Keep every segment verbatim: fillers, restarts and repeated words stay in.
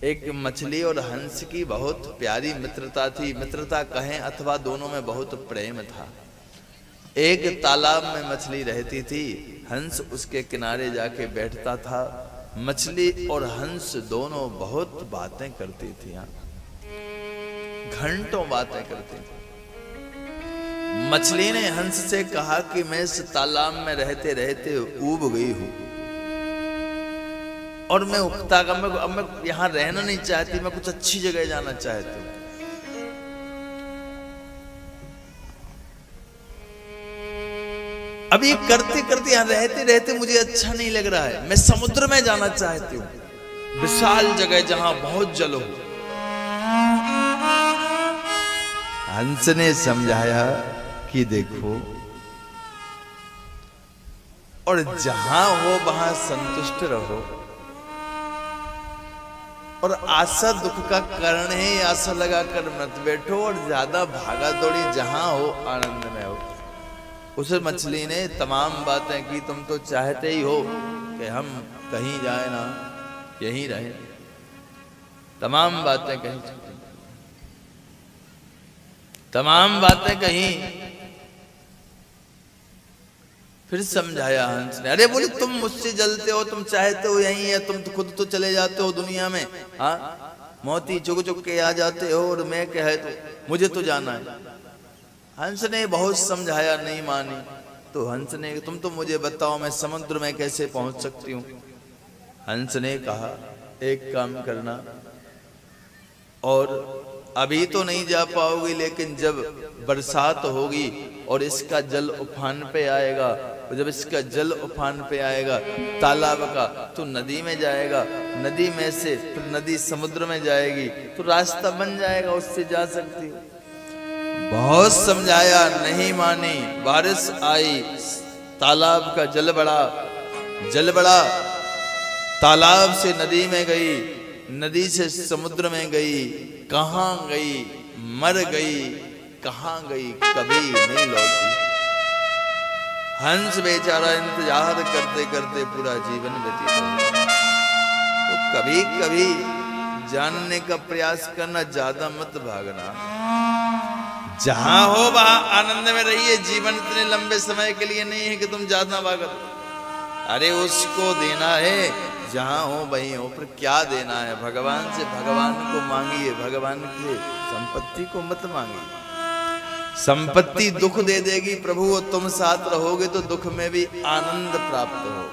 एक मछली और हंस की बहुत प्यारी मित्रता थी। मित्रता कहें अथवा दोनों में बहुत प्रेम था। एक तालाब में मछली रहती थी, हंस उसके किनारे जाके बैठता था। मछली और हंस दोनों बहुत बातें करती थी, घंटों बातें करती थी। मछली ने हंस से कहा कि मैं इस तालाब में रहते रहते ऊब गई हूं और मैं उकता का मैं अब मैं यहां रहना नहीं चाहती, मैं कुछ अच्छी जगह जाना चाहती हूं। अभी करते करते यहां रहते रहते मुझे अच्छा नहीं लग रहा है, मैं समुद्र में जाना चाहती हूं, विशाल जगह जहां बहुत जल हो। हंस ने समझाया कि देखो, और जहां हो वहां संतुष्ट रहो, और आशा दुख का कारण है, आशा लगाकर मत बैठो, और ज्यादा भागा दौड़ी जहां हो आनंद में हो। उस मछली ने तमाम बातें की, तुम तो चाहते ही हो कि हम कहीं जाए ना, यहीं रहे। तमाम बातें कही, तमाम बातें कही। फिर समझाया हंस ने, अरे बोले तुम मुझसे जलते हो, तुम चाहते हो यहीं है, तुम तो खुद तो चले जाते हो दुनिया में, हाँ मोती चुग चुग के आ जाते हो, और मैं कहे तो मुझे तो जाना है। हंस ने बहुत समझाया, नहीं मानी। तो हंस ने, तुम तो मुझे बताओ मैं समुद्र में कैसे पहुंच सकती हूँ। हंस ने कहा, एक काम करना, और अभी तो नहीं जा पाओगी, लेकिन जब बरसात होगी और इसका जल उफान पे आएगा, और जब इसका जल उफान पे आएगा तालाब का, तो नदी में जाएगा, नदी में से फिर नदी समुद्र में जाएगी, तो रास्ता बन जाएगा, उससे जा सकती हो। बहुत समझाया, नहीं मानी। बारिश आई, तालाब का जल बढ़ा, जल बढ़ा, तालाब से नदी में गई, नदी से समुद्र में गई, कहां गई, मर गई, कहां गई, कभी नहीं लौटी। हंस बेचारा इंतजार करते करते पूरा जीवन व्यतीत हो गया। तो कभी कभी जानने का प्रयास करना, ज्यादा मत भागना, जहां हो वहां आनंद में रहिए। जीवन इतने लंबे समय के लिए नहीं है कि तुम ज्यादा भागो। अरे उसको देना है, जहां हो वहीं हो। फिर क्या देना है भगवान से, भगवान को मांगिए, भगवान की संपत्ति को मत मांगिए। संपत्ति दुख दे देगी प्रभु, और तुम साथ रहोगे तो दुख में भी आनंद प्राप्त होगा।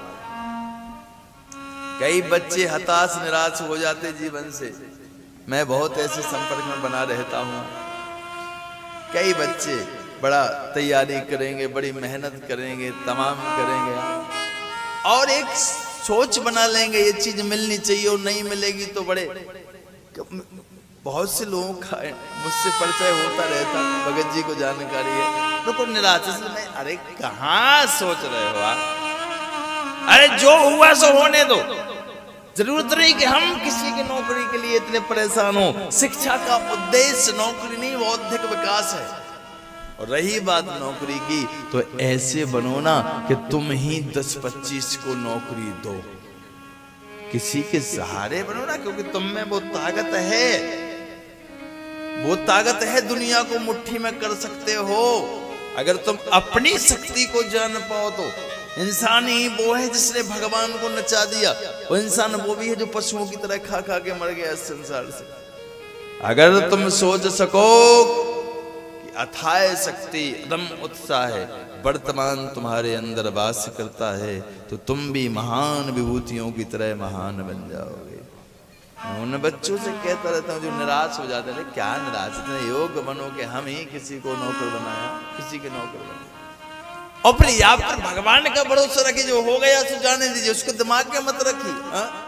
कई बच्चे हताश निराश हो जाते जीवन से, मैं बहुत ऐसे संपर्क में बना रहता हूं। कई बच्चे बड़ा तैयारी करेंगे, बड़ी मेहनत करेंगे, तमाम करेंगे, और एक सोच बना लेंगे ये चीज मिलनी चाहिए, और नहीं मिलेगी तो बड़े। बहुत से लोगों का मुझसे परिचय होता रहता, भगत जी को जानकारी है, तो निराश में, अरे कहाँ सोच रहे हो आप, अरे जो हुआ सो होने दो। जरूरत नहीं कि हम किसी की नौकरी के लिए इतने परेशान हो। शिक्षा का उद्देश्य नौकरी नहीं, बौद्धिक विकास है। और रही बात नौकरी की, तो ऐसे बनो ना कि तुम ही दस पच्चीस को नौकरी दो, किसी के सहारे बनो ना, क्योंकि तुम में वो ताकत है, वो ताकत है, दुनिया को मुट्ठी में कर सकते हो। अगर तुम अपनी शक्ति को जान पाओ तो इंसान ही वो है जिसने भगवान को नचा दिया। वो इंसान वो भी है जो पशुओं की तरह खा खा के मर गया इस संसार से। अगर तुम सोच सको कि अथाह शक्ति, अदम उत्साह है, वर्तमान तुम्हारे अंदर वास करता है, तो तुम भी महान विभूतियों की तरह महान बन जाओगे। उन बच्चों से कहता रहता हूँ जो निराश हो जाते हैं, क्या निराश, इतने योग्य बनो कि हम ही किसी को नौकर बनाया, किसी के नौकर बनाया। और फिर यहाँ पर भगवान का भरोसा रखिए, जो हो गया सो जाने दीजिए, उसको दिमाग में मत रखिए।